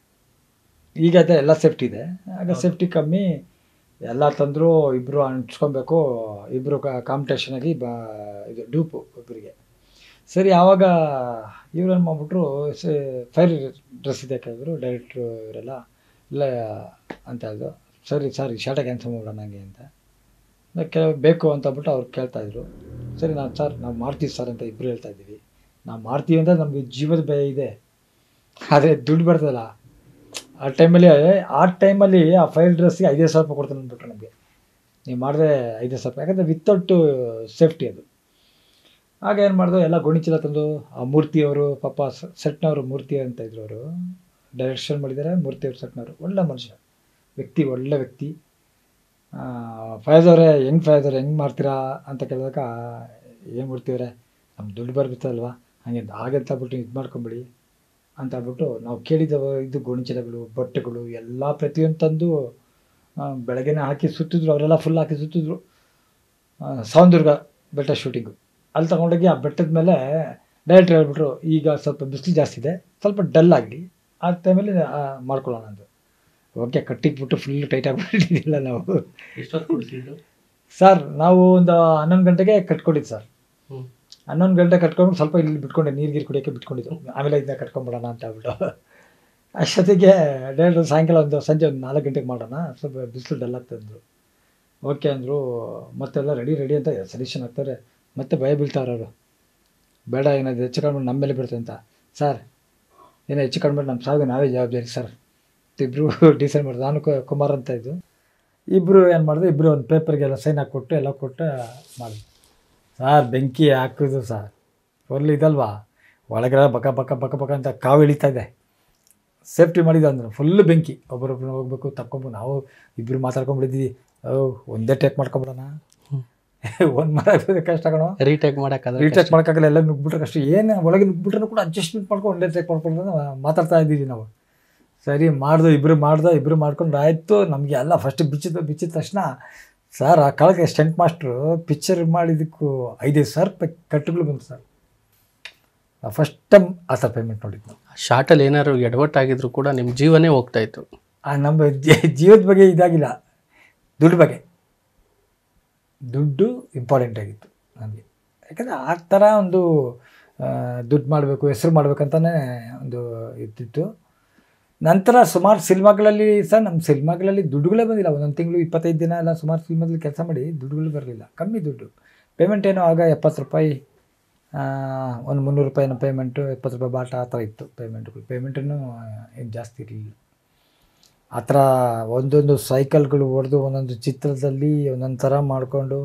ಈಗ ಅದೇ ಎಲ್ಲ ಸೇಫ್ಟಿ ಇದೆ. ಆಗ ಸೇಫ್ಟಿ ಕಮ್ಮಿ. ಎಲ್ಲ ತಂದರೂ ಇಬ್ಬರು ಹಂಚ್ಕೊಬೇಕು. ಇಬ್ಬರು ಕಾಂಪಿಟೇಷನಾಗಿ ಇದು ಡೂಪು ಒಬ್ಬರಿಗೆ. ಸರಿ, ಆವಾಗ ಇವ್ರೇನು ಮಾಡಿಬಿಟ್ರು, ಫೈರ್ ಡ್ರೆಸ್ ಇದೆ ಕೇಳಿದ್ರು ಡೈರೆಕ್ಟ್ರು ಇವರೆಲ್ಲ. ಇಲ್ಲ ಅಂತ ಹೇಳಿದ್ರು. ಸರಿ ಸರ್, ಶಾರ್ಟ ಕ್ಯಾನ್ಸಲ್ ಮಾಡೋಣ ನನಗೆ ಅಂತ ಬೇಕು ಅಂತ ಹೇಳ್ಬಿಟ್ಟು ಅವ್ರು ಕೇಳ್ತಾಯಿದ್ರು. ಸರಿ ನಾವು ಮಾಡ್ತೀವಿ ಸರ್ ಅಂತ ಇಬ್ಬರು ಹೇಳ್ತಾಯಿದ್ದೀವಿ. ನಾವು ಮಾಡ್ತೀವಿ ಅಂತ ನಮಗೆ ಜೀವದ ಭಯ ಇದೆ. ಆದರೆ ದುಡ್ಡು ಬರ್ತದಲ್ಲ ಆ ಟೈಮಲ್ಲಿ ಆ ಫೈರ್ ಡ್ರೆಸ್ಸಿಗೆ 5,000 ರೂಪಾಯಿ ಕೊಡ್ತಾನೆ ಅಂದ್ಬಿಟ್ರು ನಮಗೆ. ನೀವು ಮಾಡಿದ್ರೆ 5,000 ರೂಪಾಯಿ, ಯಾಕಂದರೆ ವಿತೌಟ್ ಸೇಫ್ಟಿ ಅದು. ಆಗ ಏನು ಮಾಡಿದ್ರು, ಎಲ್ಲ ಗೋಣಿಚೀಲ ತಂದು ಆ ಮೂರ್ತಿಯವರು, ಪಾಪ ಸೆಟ್ನವರು, ಮೂರ್ತಿ ಅಂತ ಇದ್ರು ಅವರು, ಡೈರೆಕ್ಷನ್ ಮಾಡಿದ್ದಾರೆ ಮೂರ್ತಿಯವರು, ಸೆಟ್ನವರು. ಒಳ್ಳೆ ಮನುಷ್ಯ, ಒಳ್ಳೆ ವ್ಯಕ್ತಿ. ಫಯಾಜ್ ಅವರೇ ಹೆಂಗೆ ಮಾಡ್ತೀರಾ ಅಂತ ಕೇಳಿದಾಗ, ಏನು ಮೂರ್ತಿಯವರೇ ನಮ್ಮ ದುಡ್ಡು ಬರ್ಬಿತ್ತಲ್ವ ಹಾಗೆಂತ ಬಿಟ್ಟು ಇದು ಮಾಡ್ಕೊಂಬಿಡಿ ಅಂತ ಹೇಳ್ಬಿಟ್ಟು ನಾವು ಕೇಳಿದ್ದವು. ಇದು ಗೋಣಿಚೀಲಗಳು, ಬಟ್ಟೆಗಳು ಎಲ್ಲ ಪ್ರತಿಯೊಂದು ತಂದು ಬೆಳಗ್ಗೆನೇ ಹಾಕಿ ಸುತ್ತಿದ್ರು. ಅವರೆಲ್ಲ ಫುಲ್ ಹಾಕಿ ಸುತ್ತಿದ್ರು. ಸಾವಂದುರ್ಗ ಬೆಟ್ಟ ಶೂಟಿಂಗು ಅಲ್ಲಿ ತಗೊಂಡೋಗಿ ಆ ಬೆಟ್ಟದ ಮೇಲೆ ಡೈರೆಕ್ಟ್ರ್ ಹೇಳ್ಬಿಟ್ರು, ಈಗ ಸ್ವಲ್ಪ ಬಿಸಿಲು ಜಾಸ್ತಿ ಇದೆ, ಸ್ವಲ್ಪ ಡಲ್ ಆಗಲಿ, ಆ ಟೈಮಲ್ಲಿ ಮಾಡ್ಕೊಳ್ಳೋಣ ಅಂದು. ಓಕೆ, ಕಟ್ಟಿಟ್ಬಿಟ್ಟು ಫುಲ್ ಟೈಟ್ ಆಗಿಬಿಟ್ಟಿದ್ದಿಲ್ಲ ನಾವು. ಸರ್ ನಾವು ಒಂದು 11 ಗಂಟೆಗೆ ಕಟ್ಕೊಂಡಿದ್ದು ಸರ್. 11 ಗಂಟೆ ಕಟ್ಕೊಂಡು ಸ್ವಲ್ಪ ಇಲ್ಲಿ ಬಿಟ್ಕೊಂಡೆ, ನೀರು ಕುಡಿಯೋಕ್ಕೆ ಬಿಟ್ಕೊಂಡಿದ್ದು. ಆಮೇಲೆ ಇದನ್ನ ಕಟ್ಕೊಂಬಿಡೋಣ ಅಂತ ಹೇಳ್ಬಿಟ್ಟು ಅಷ್ಟೊತ್ತಿಗೆ ಡೈರೆಕ್ಟ್ರು ಸಾಯಂಕಾಲ ಸಂಜೆ 4 ಗಂಟೆಗೆ ಮಾಡೋಣ, ಸ್ವಲ್ಪ ಬಿಸಿಲು ಡಲ್ ಆಗ್ತಂದರು. ಓಕೆ ಅಂದರು. ಮತ್ತೆಲ್ಲ ರೆಡಿ ಅಂತ ಸಜೆಷನ್ ಆಗ್ತಾರೆ. ಮತ್ತೆ ಭಯ ಬೀಳ್ತಾರೆ ಅವರು, ಬೇಡ ಏನಾದ್ರು ಹೆಚ್ಚು ಕಡಿಮೆ ನಮ್ಮ ಮೇಲೆ ಬಿಡ್ತದೆ ಅಂತ. ಸರ್ ಏನೋ ಹೆಚ್ಚು ಕಡಿಮೆ ನಮ್ಮ ಸಾವಿಗೆ ನಾವೇ ಜವಾಬ್ದಾರಿ ಸರ್. ಇಬ್ಬರು ಡಿಸೈಡ್ ಮಾಡಿದ್ರು. ನಾನು ಕುಮಾರ್ ಅಂತ ಇದ್ದು ಇಬ್ಬರು ಏನು ಮಾಡಿದ್ರು, ಇಬ್ಬರು ಒಂದು ಪೇಪರ್ಗೆಲ್ಲ ಸೈನ್ ಹಾಕ್ಕೊಟ್ಟು ಎಲ್ಲ ಕೊಟ್ಟು ಮಾಡಿದ್ರು. ಸರ್ ಬೆಂಕಿ ಹಾಕಿದ್ರು ಸರ್. ಫುಲ್ ಇದಲ್ವಾ, ಒಳಗಡೆ ಬಕ ಅಂತ ಕಾವು ಇಳಿತಾ ಇದೆ. ಸೇಫ್ಟಿ ಮಾಡಿದ್ದು ಅಂದ್ರೆ ಫುಲ್ಲು ಬೆಂಕಿ. ಒಬ್ಬರೊಬ್ಬರು ಹೋಗ್ಬೇಕು, ತಕ್ಕೊಂಬಿಟ್ಟು ನಾವು ಇಬ್ಬರು ಮಾತಾಡ್ಕೊಂಡ್ಬಿಟ್ಟಿದ್ವಿ. ಒಂದೇ ಟೇಕ್ ಮಾಡ್ಕೊಂಬಿಡೋಣ, ಒಂದು ಮಾಡೋದು ಕಷ್ಟ ಕಣೋ. ರೀಟೇಕ್ ಮಾಡೋಕ್ಕಾಗಲ್ಲ, ಎಲ್ಲ ನುಗ್ಬಿಟ್ರೆ ಕಷ್ಟ. ಏನು ಒಳಗೆ ನುಗ್ಬಿಟ್ರೆ ಕೂಡ ಅಡ್ಜಸ್ಟ್ಮೆಂಟ್ ಮಾಡ್ಕೊಂಡು ಒಂದೇ ಟೇಕ್ ಮಾಡ್ಕೊಂಡು ಮಾತಾಡ್ತಾ ಇದ್ದೀವಿ ನಾವು. ಸರಿ ಇಬ್ಬರು ಮಾಡ್ಕೊಂಡು ಆಯಿತು. ನಮಗೆ ಎಲ್ಲ ಫಸ್ಟ್ ಬಿಚ್ಚಿದ ತಕ್ಷಣ ಸರ್ ಆ ಕಾಲಕ್ಕೆ ಸ್ಟಂಟ್ ಮಾಸ್ಟ್ರು ಪಿಕ್ಚರ್ ಮಾಡಿದ್ದಕ್ಕೂ 5,000 ರೂಪಾಯಿ ಕಟ್ಟುಗಳು ಬಂತು ಸರ್. ಫಸ್ಟ್ ಟೈಮ್ ಆ ಥರ ಪೇಮೆಂಟ್ ನೋಡಿದ್ದು ನಾವು. ಶಾರ್ಟಲ್ಲಿ ಏನಾದ್ರು ಎಡವಟ್ಟಾಗಿದ್ರು ಕೂಡ ನಿಮ್ಮ ಜೀವನೇ ಹೋಗ್ತಾಯಿತ್ತು. ನಮ್ಮ ಜೀವದ ಬಗ್ಗೆ ಇದಾಗಿಲ್ಲ, ದುಡ್ಡು ಇಂಪಾರ್ಟೆಂಟ್ ಆಗಿತ್ತು ನಮಗೆ. ಯಾಕಂದರೆ ಆ ಥರ ಒಂದು ದುಡ್ಡು ಮಾಡಬೇಕು, ಹೆಸರು ಮಾಡಬೇಕಂತಲೇ ಒಂದು ಇದ್ದಿತ್ತು. ನಂತರ ಸುಮಾರು ಸಿನಿಮಾಗಳಲ್ಲಿ ನಮ್ಮ ಸಿನಿಮಾಗಳಲ್ಲಿ ದುಡ್ಡುಗಳೇ ಬಂದಿಲ್ಲ. ಒಂದೊಂದು ತಿಂಗಳು 25 ದಿನ ಎಲ್ಲ ಸುಮಾರು ಸಿನಿಮಾದಲ್ಲಿ ಕೆಲಸ ಮಾಡಿ ದುಡ್ಡುಗಳು ಬರಲಿಲ್ಲ, ಕಮ್ಮಿ ದುಡ್ಡು. ಪೇಮೆಂಟ್ ಏನೋ ಆಗ 70 ರೂಪಾಯಿ, ಒಂದು 300 ರೂಪಾಯಿನ ಪೇಮೆಂಟು, 70 ರೂಪಾಯಿ ಬಾಟ ಆ ಥರ ಇತ್ತು ಪೇಮೆಂಟನ್ನು ಏನು ಜಾಸ್ತಿ ಇರಲಿಲ್ಲ. ಆ ಥರ ಒಂದೊಂದು ಸೈಕಲ್ಗಳು ಹೊಡೆದು ಒಂದೊಂದು ಚಿತ್ರದಲ್ಲಿ ಒಂದೊಂದು ಥರ ಮಾಡಿಕೊಂಡು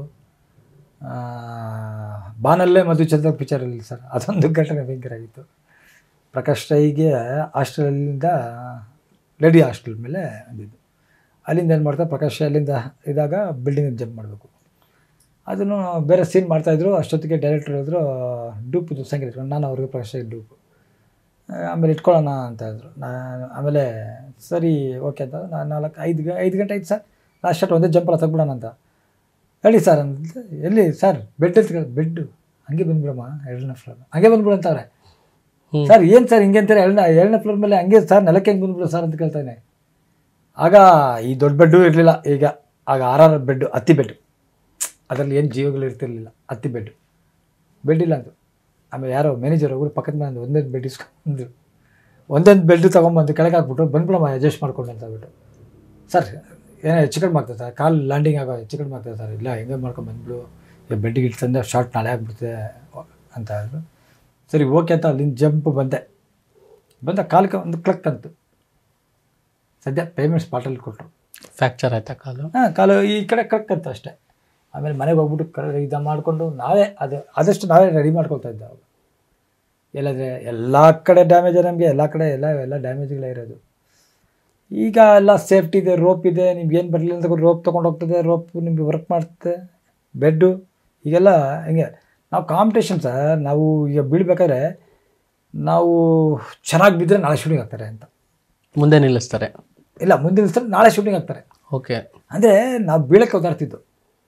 ಬಾನಲ್ಲೇ ಮಧುಚಂದ್ರ ಪಿಕ್ಚರಲ್ಲಿ ಸರ್ ಅದೊಂದು ಘಟನೆ ಭಯಂಕರ ಆಗಿತ್ತು. ಪ್ರಕಾಶ್ ರೈಗೆ ಹಾಸ್ಟೆಲಿಂದ ಲೇಡಿ ಹಾಸ್ಟೆಲ್ ಮೇಲೆ ಅಂದಿದ್ದು. ಅಲ್ಲಿಂದ ಏನು ಮಾಡ್ತಾರೆ, ಪ್ರಕಾಶ್ ಅಲ್ಲಿಂದ ಇದ್ದಾಗ ಬಿಲ್ಡಿಂಗ್ ಜಂಪ್ ಮಾಡಬೇಕು. ಅದನ್ನು ಬೇರೆ ಸೀನ್ ಮಾಡ್ತಾಯಿದ್ರು. ಅಷ್ಟೊತ್ತಿಗೆ ಡೈರೆಕ್ಟರ್ ಹೇಳಿದ್ರು ಡೂಪು ಸಂಗೀತ ಇಟ್ಕೊಂಡು, ನಾನು ಅವ್ರಿಗೆ ಪ್ರಕಾಶ್ ಡೂಪು ಆಮೇಲೆ ಇಟ್ಕೊಳ್ಳೋಣ ಅಂತ ಹೇಳಿದ್ರು. ನಾನು ಆಮೇಲೆ ಸರಿ ಓಕೆ ಅಂತ ನಾನು 5 ಗಂಟೆ ಆಯ್ತು ಸರ್, ಲಾಸ್ಟ್ ಶಾಟ್ ಒಂದೇ ಜಂಪಲ್ಲ ತೆಗ್ಬಿಡೋಣ ಅಂತ ಹೇಳಿ ಸರ್ ಅಂತ. ಎಲ್ಲಿ ಸರ್ ಬೆಡ್ ಬೆಡ್ಡು ಹಂಗೆ ಬಂದ್ಬಿಡಮ್ಮ 2ನೇ ಫ್ಲೋರ್ ಹಂಗೆ ಬಂದ್ಬಿಡಂತವ್ರೆ. ಸರ್ ಏನು ಸರ್ ಹಿಂಗೆ ಅಂತಾರೆ, 2ನೇ ಫ್ಲೋರ್ ಮೇಲೆ ಹಂಗೆ ಸರ್ ನೆಲಕ್ಕೆ ಹೆಂಗೆ ಬಂದ್ಬಿಡು ಸರ್ ಅಂತ ಕೇಳ್ತಾನೆ. ಆಗ ಈ ದೊಡ್ಡ ಬೆಡ್ಡು ಇರಲಿಲ್ಲ. ಈಗ ಆಗ 6 ಬೆಡ್ಡು, ಹತ್ತಿ ಬೆಡ್ಡು, ಅದರಲ್ಲಿ ಏನು ಜೀವಗಳು ಇರ್ತಿರ್ಲಿಲ್ಲ. ಹತ್ತಿ ಬೆಡ್ ಇಲ್ಲ ಅಂತು. ಆಮೇಲೆ ಯಾರೋ ಮ್ಯಾನೇಜರ್ ಹೋಗ್ಬಿಟ್ಟು ಪಕ್ಕದ ಮನೆ ಒಂದೊಂದು ಬೆಡ್ ಇಸ್ಕೊಂಡು ಒಂದೊಂದು ಬೆಡ್ಡು ತೊಗೊಂಬಂದು ಕೆಳಗೆ ಹಾಕ್ಬಿಟ್ಟು ಬಂದ್ಬಿಡಮ್ಮ ಅಡ್ಜಸ್ಟ್ ಮಾಡ್ಕೊಂಡು ಅಂತ ಹೇಳ್ಬಿಟ್ಟು. ಸರ್ ಏನೋ ಹೆಚ್ಚು ಕಡಿಮೆ ಆಗ್ತದೆ ಸರ್, ಕಾಲು ಲ್ಯಾಂಡಿಂಗ್ ಆಗೋ ಹೆಚ್ಚು ಕಡಿಮೆ ಆಗ್ತದೆ ಸರ್. ಇಲ್ಲ ಹೆಂಗೆ ಮಾಡ್ಕೊಂಡು ಬಂದ್ಬಿಡು, ಈಗ ಬೆಡ್ಡಿಗೆ ಇಟ್ಟು ಶಾರ್ಟ್ ನಾಳೆ ಆಗ್ಬಿಡುತ್ತೆ ಅಂತ ಹೇಳಿದ್ರು. ಸರಿ ಓಕೆ ಅಂತ ಅಲ್ಲಿಂದ ಜಂಪ್ ಬಂದ ಕಾಲಕ್ಕೆ ಒಂದು ಕ್ಲಕ್ ಅಂತು. ಸದ್ಯ ಪೇಮೆಂಟ್ ಸ್ಪಾಟಲ್ಲಿ ಕೊಟ್ಟರು. ಫ್ರ್ಯಾಕ್ಚರ್ ಆಯ್ತಾ ಕಾಲು? ಕಾಲು ಈ ಕಡೆ ಕ್ಲಕ್ ಅಂತ ಅಷ್ಟೇ. ಆಮೇಲೆ ಮನೆಗೆ ಹೋಗ್ಬಿಟ್ಟು ಇದು ಮಾಡಿಕೊಂಡು ನಾವೇ ಆದಷ್ಟು ನಾವೇ ರೆಡಿ ಮಾಡ್ಕೊಳ್ತಾ ಇದ್ದೆ ಅವಾಗ. ಎಲ್ಲಾದರೆ ಎಲ್ಲ ಕಡೆ ಡ್ಯಾಮೇಜ್ ನಮಗೆ, ಎಲ್ಲ ಕಡೆ ಎಲ್ಲ ಡ್ಯಾಮೇಜ್ಗಳೇ ಇರೋದು. ಈಗ ಎಲ್ಲ ಸೇಫ್ಟಿ ಇದೆ, ರೋಪ್ ಇದೆ. ನಿಮ್ಗೇನು ಬರಲಿಲ್ಲ ಅಂತ ರೋಪ್ ತೊಗೊಂಡು ಹೋಗ್ತದೆ, ರೋಪ್ ನಿಮ್ಗೆ ವರ್ಕ್ ಮಾಡ್ತದೆ. ಬೆಡ್ಡು ಈಗೆಲ್ಲ ಹಿಂಗೆ ನಾವು ಕಾಂಪಿಟೇಷನ್ ಸರ್. ನಾವು ಈಗ ಬೀಳ್ಬೇಕಾದ್ರೆ ನಾವು ಚೆನ್ನಾಗಿ ಬಿದ್ದರೆ ನಾಳೆ ಶೂಟಿಂಗ್ ಆಗ್ತಾರೆ ಅಂತ ಮುಂದೆ ನಿಲ್ಲಿಸ್ತಾರೆ. ಇಲ್ಲ ಮುಂದೆ ನಿಲ್ಲಿಸ್ತಾರೆ, ನಾಳೆ ಶೂಟಿಂಗ್ ಆಗ್ತಾರೆ. ಓಕೆ, ಅಂದರೆ ನಾವು ಬೀಳಕ್ಕೆ ಒದ್ದಾಡ್ತಿದ್ದು,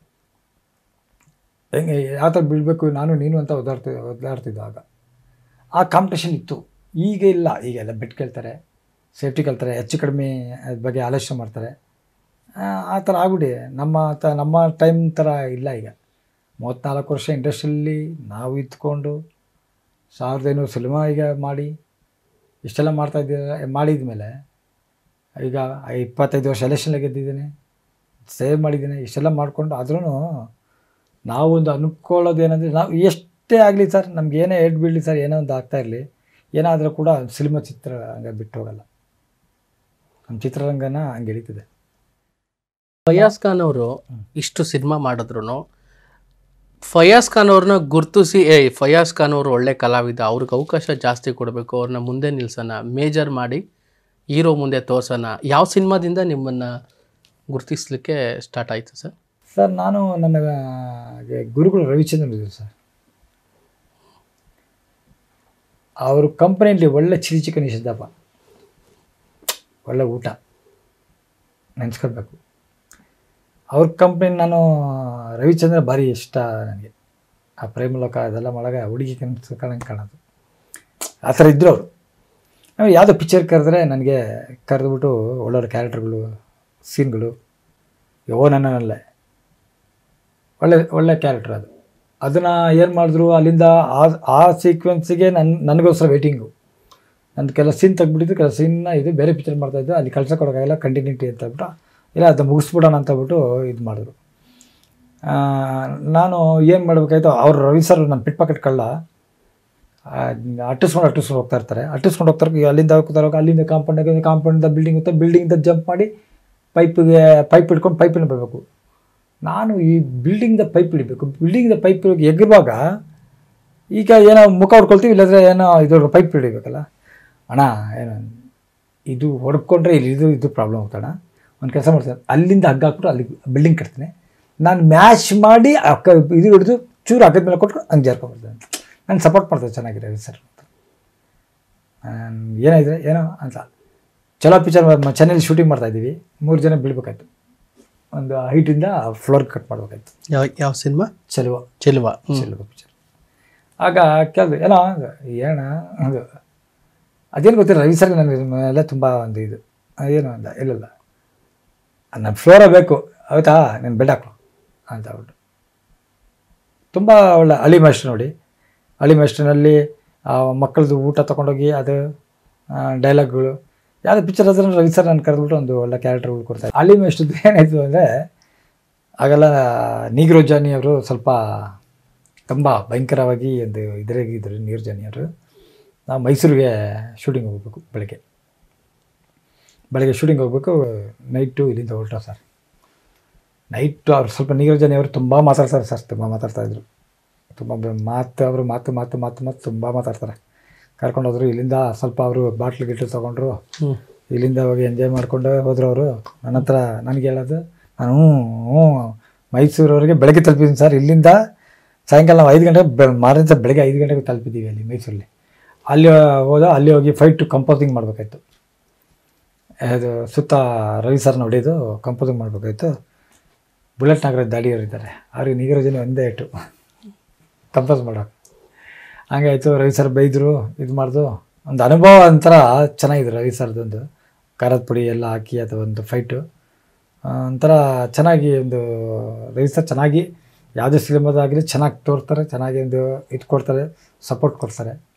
ಹೆಂಗೆ ಯಾವ ಥರ ಬೀಳಬೇಕು ನಾನು ನೀನು ಅಂತ ಒದ್ದಾಡ್ತಿದ್ದು. ಆಗ ಆ ಕಾಂಪಿಟೇಷನ್ ಇತ್ತು. ಈಗ ಇಲ್ಲ. ಈಗೆಲ್ಲ ಬೆಡ್ ಕೇಳ್ತಾರೆ, ಸೇಫ್ಟಿ ಕೇಳ್ತಾರೆ, ಹೆಚ್ಚು ಕಡಿಮೆ ಅದ್ರ ಬಗ್ಗೆ ಆಲೋಚನೆ ಮಾಡ್ತಾರೆ. ಆ ಥರ ಆಗ್ಬಿಡಿ. ನಮ್ಮ ಟೈಮ್ ಥರ ಇಲ್ಲ. ಈಗ 34 ವರ್ಷ ಇಂಡಸ್ಟ್ರಿಯಲ್ಲಿ ನಾವು ಇದ್ಕೊಂಡು 1500 ಸಿನಿಮಾ ಈಗ ಮಾಡಿ ಇಷ್ಟೆಲ್ಲ ಮಾಡಿದ ಮೇಲೆ ಈಗ 25 ವರ್ಷ ಎಲೆಕ್ಷನ್ಗೆ ಗೆದ್ದಿದ್ದೀನಿ, ಸೇವ್ ಮಾಡಿದ್ದೀನಿ, ಇಷ್ಟೆಲ್ಲ ಮಾಡಿಕೊಂಡು. ಆದ್ರೂ ನಾವೊಂದು ಅನ್ಕೊಳ್ಳೋದೇನೆಂದರೆ, ನಾವು ಎಷ್ಟೇ ಆಗಲಿ ಸರ್, ನಮ್ಗೆ ಏನೇ ಏಟ್ ಬೀಳಲಿ ಸರ್, ಏನೋ ಒಂದು ಆಗ್ತಾಯಿರಲಿ, ಏನಾದರೂ ಕೂಡ ಸಿನಿಮಾ ಚಿತ್ರರಂಗ ಬಿಟ್ಟು ಹೋಗಲ್ಲ. ನಮ್ಮ ಚಿತ್ರರಂಗನ ಹಂಗೆ ಎಳೀತಿದೆ. ಫಯಾಜ್ ಖಾನ್ ಅವರು ಇಷ್ಟು ಸಿನಿಮಾ ಮಾಡಿದ್ರು, ಫಯಾಜ್ ಖಾನ್ ಅವ್ರನ್ನ ಗುರ್ತಿಸಿ ಫಯಾಜ್ ಖಾನ್ ಅವರು ಒಳ್ಳೆ ಕಲಾವಿದ, ಅವ್ರಿಗೆ ಅವಕಾಶ ಜಾಸ್ತಿ ಕೊಡಬೇಕು, ಅವ್ರನ್ನ ಮುಂದೆ ನಿಲ್ಸೋಣ, ಮೇಜರ್ ಮಾಡಿ ಹೀರೋ ಮುಂದೆ ತೋರ್ಸೋಣ, ಯಾವ ಸಿನಿಮಾದಿಂದ ನಿಮ್ಮನ್ನು ಗುರ್ತಿಸ್ಲಿಕ್ಕೆ ಸ್ಟಾರ್ಟ್ ಆಯಿತು ಸರ್? ಸರ್ ನಾನು ನನ್ನ ಗುರುಗಳು ರವಿಚಂದ್ರನ್ ಇದ್ದರು ಸರ್. ಅವರು ಕಂಪ್ನಿಯಲ್ಲಿ ಒಳ್ಳೆ ಚಿಲ್ಲಿ ಚಿಕನ್ ಇಸಿದ್ದಪ್ಪ, ಒಳ್ಳೆ ಊಟ ನೆನೆಸ್ಕೊಳ್ಬೇಕು. ಅವ್ರ ಕಂಪ್ನಿ ನಾನು ರವಿಚಂದ್ರ ಭಾರಿ ಇಷ್ಟ ನನಗೆ. ಆ ಪ್ರೇಮಲೋಕ ಅದೆಲ್ಲ ಒಳಗೆ ಹುಡುಗಿ ಕನಸು ಕಾಣೋದು ಆ ಥರ ಇದ್ದರು ಅವರು. ಆಮೇಲೆ ಯಾವುದೋ ಪಿಕ್ಚರ್ ಕರೆದ್ರೆ ನನಗೆ ಕರೆದ್ಬಿಟ್ಟು ಒಳ್ಳೊಳ್ಳೆ ಕ್ಯಾರೆಕ್ಟರ್ಗಳು, ಸೀನ್ಗಳು, ನನ್ನಲ್ಲೇ ಒಳ್ಳೆ ಕ್ಯಾರೆಕ್ಟರ್ ಅದು. ಅದನ್ನು ಏನು ಮಾಡಿದ್ರು ಅಲ್ಲಿಂದ ಆ ಸೀಕ್ವೆನ್ಸಿಗೆ ನನಗೋಸ್ಕರ ವೆಯ್ಟಿಂಗು. ನನ್ನ ಕೆಲವು ಸೀನ್ ತೆಗ್ಬಿಟ್ಟಿದ್ದು, ಕೆಲವು ಸೀನ್ನ ಇದು ಬೇರೆ ಪಿಕ್ಚರ್ ಮಾಡ್ತಾಯಿದ್ದು, ಅಲ್ಲಿ ಕೆಲಸ ಕೊಡೋಕ್ಕಾಗಲ್ಲ, ಕಂಟಿನ್ಯೂಟಿ ಅಂತ ಹೇಳ್ಬಿಟ್ಟು ಇಲ್ಲ ಅದು ಮುಗಿಸ್ಬಿಡೋಣ ಅಂತ ಹೇಳ್ಬಿಟ್ಟು ಇದು ಮಾಡಿದ್ರು. ನಾನು ಏನು ಮಾಡಬೇಕಾಯ್ತು, ಅವರು ರವಿ ಸರ್ ನನ್ನ ಪಿಟ್ ಪಾಕೆಟ್ ಕಳ್ಳ ಅಟ್ಟಿಸ್ಕೊಂಡು ಹೋಗ್ತಾ ಇರ್ತಾರೆ. ಅಟ್ಟಿಸ್ಕೊಂಡು ಹೋಗ್ತಾರೆ, ಅಲ್ಲಿಂದ ಹೋಗ್ತಾರೆ, ಅಲ್ಲಿಂದ ಕಾಂಪೌಂಡಿಂದ ಬಿಲ್ಡಿಂಗಿಂದ ಜಂಪ್ ಮಾಡಿ ಪೈಪ್ ಹಿಡ್ಕೊಂಡು ಪೈಪಿನ ಬರಬೇಕು. ನಾನು ಈ ಬಿಲ್ಡಿಂಗ್ದ ಪೈಪ್ ಹಿಡಿಬೇಕು. ಬಿಲ್ಡಿಂಗ್ದ ಪೈಪ್ ಎಗ್ರುವಾಗ ಈಗ ಏನೋ ಮುಖ ಹೊಡ್ಕೊಳ್ತೀವಿ, ಇಲ್ಲಾಂದರೆ ಏನೋ ಇದು ಪೈಪ್ ಹಿಡಿಬೇಕಲ್ಲ ಅಣ್ಣ. ಏನೋ ಇದು ಹೊಡ್ಕೊಂಡ್ರೆ ಇಲ್ಲಿ ಇದು ಪ್ರಾಬ್ಲಮ್ ಆಗ್ತಾಣ. ಒಂದು ಕೆಲಸ ಮಾಡ್ತಾರೆ, ಅಲ್ಲಿಂದ ಹಗ್ಗ ಹಾಕ್ಬಿಟ್ಟು ಅಲ್ಲಿ ಬಿಲ್ಡಿಂಗ್ ಕಟ್ತೀನಿ, ನಾನು ಮ್ಯಾಶ್ ಮಾಡಿ ಇದು ಹಿಡಿದು ಚೂರು ಹಗ್ಗದ ಮೇಲೆ ಕೊಟ್ಟು ಹಂಗೆ ಜಾರ್ಕೊಂಡ್ಬರ್ತೇನೆ. ನಾನು ಸಪೋರ್ಟ್ ಮಾಡ್ತೇನೆ ಚೆನ್ನಾಗಿದೆ ಸರ್. ಏನಾಯಿದ್ರೆ ಏನೋ ಅಂತ ಚಲೋ ಪಿಕ್ಚರ್ ಚೆನ್ನೈಲಿ ಶೂಟಿಂಗ್ ಮಾಡ್ತಾಯಿದ್ದೀವಿ. 3 ಜನ ಬೀಳ್ಬೇಕಾಯ್ತು, ಒಂದು ಹೈಟಿಂದ ಫ್ಲೋರ್ ಕಟ್ ಮಾಡಬೇಕಾಯ್ತು. ಯಾವ ಸಿನಿಮಾ? ಚೆಲುವ ಪಿಕ್ಚರ್. ಆಗ ಕೇಳಿದೆ ಏನೋ ಅದು ಅದೇನು ಗೊತ್ತಿಲ್ಲ, ರವಿ ಸರ್ ನನ್ನ ಮೇಲೆ ತುಂಬ ಒಂದು ಇದು ಏನು ಅಂದ, ಇಲ್ಲ ನನ್ನ ಫ್ಲೋರೇ ಬೇಕು, ಆಯಿತಾ ನಾನು ಬೆಡ್ ಹಾಕು ಅಂತ ಹೇಳ್ಬಿಟ್ಟು. ತುಂಬ ಒಳ್ಳೆ ಹಳ್ಳಿ ಮಾಸ್ಟರ್ ನೋಡಿ. ಹಳ್ಳಿ ಮಾಸ್ಟರ್ನಲ್ಲಿ ಮಕ್ಕಳದು ಊಟ ತೊಗೊಂಡೋಗಿ ಅದು ಡೈಲಾಗ್ಗಳು ಯಾವುದೇ ಪಿಕ್ಚರ್ ಆದ್ರೆ ರವಿ ಸರ್ ನಾನು ಕರೆದ್ಬಿಟ್ಟು ಒಂದು ಒಳ್ಳೆ ಕ್ಯಾರೆಕ್ಟರ್ಗಳು ಕೊಡ್ತಾರೆ. ಹಳ್ಳಿ ಮಾಸ್ಟರ್ದು ಏನಾಯಿತು ಅಂದರೆ ಆಗೆಲ್ಲ ನೀಗ್ರೋ ಜಾನಿ ಅವರು ಸ್ವಲ್ಪ ತುಂಬ ಭಯಂಕರವಾಗಿ ಒಂದು ಇದರಾಗಿದ್ದರು. ನೀರು ಜಾನಿ ಅವರು. ನಾವು ಮೈಸೂರಿಗೆ ಶೂಟಿಂಗ್ ಹೋಗ್ಬೇಕು. ಬೆಳಗ್ಗೆ ಶೂಟಿಂಗ್ ಹೋಗ್ಬೇಕು, ನೈಟು ಇಲ್ಲಿಂದ ಹೊರಟ ಸರ್. ನೈಟು ಅವ್ರು ಸ್ವಲ್ಪ ನೀರು ಜಾನಿ ಅವರು ತುಂಬ ಮಾತಾಡ್ತಾರೆ ಸರ್, ತುಂಬ ಮಾತಾಡ್ತಾಯಿದ್ರು. ತುಂಬ ಮಾತು ತುಂಬ ಮಾತಾಡ್ತಾರೆ. ಕರ್ಕೊಂಡೋದ್ರು. ಇಲ್ಲಿಂದ ಸ್ವಲ್ಪ ಅವರು ಬಾಟ್ಲು ಗಿಟ್ಲು ತೊಗೊಂಡ್ರು. ಇಲ್ಲಿಂದ ಹೋಗಿ ಎಂಜಾಯ್ ಮಾಡ್ಕೊಂಡು ಹೋದ್ರು ಅವರು. ನನ್ನ ಹತ್ರ ನನಗೆ ಹೇಳೋದು, ನಾನು ಮೈಸೂರವರೆಗೆ ಬೆಳಗ್ಗೆ ತಲುಪಿದ್ದೀನಿ ಸರ್. ಇಲ್ಲಿಂದ ಸಾಯಂಕಾಲ ನಾವು 5 ಗಂಟೆಗೆ ಮಾರನೇ ಬೆಳಗ್ಗೆ 5 ಗಂಟೆಗೆ ತಲುಪಿದ್ದೀವಿ ಅಲ್ಲಿ ಮೈಸೂರಲ್ಲಿ. ಅಲ್ಲಿ ಅಲ್ಲಿ ಹೋಗಿ ಫೈಟು ಕಂಪೋಸಿಂಗ್ ಮಾಡಬೇಕಾಯ್ತು. ಅದು ಸುತ್ತ ರವಿ ಸರ್ನ ಹೊಡೆಯೋದು ಕಂಪೋಸಿಂಗ್ ಮಾಡಬೇಕಾಯ್ತು. ಬುಲೆಟ್ ನಾಗರಾಜ್ ದಾಡಿಯವರಿದ್ದಾರೆ, ಅವ್ರಿಗೆ ನೀಗರಾಜನೇ ಒಂದೇ ಏಟು ಕಂಪೋಸ್ ಮಾಡೋಕೆ. ಹಂಗಾಯಿತು. ರವಿ ಸರ್ ಬೈದರು, ಇದು ಮಾಡ್ದು. ಒಂದು ಅನುಭವ ಒಂಥರ ಚೆನ್ನಾಗಿದೆ ರವಿ ಸರ್ದೊಂದು. ಖಾರದ ಪುಡಿ ಎಲ್ಲ ಹಾಕಿ ಅದು ಒಂದು ಫೈಟು ಒಂಥರ ಚೆನ್ನಾಗಿ ಒಂದು ರವಿ ಸರ್ ಚೆನ್ನಾಗಿ ಯಾವುದೇ ಸಿನಿಮಾದಾಗಲಿ ಚೆನ್ನಾಗಿ ತೋರ್ತಾರೆ, ಚೆನ್ನಾಗಿ ಒಂದು ಇದು ಕೊಡ್ತಾರೆ, ಸಪೋರ್ಟ್ ಕೊಡ್ತಾರೆ.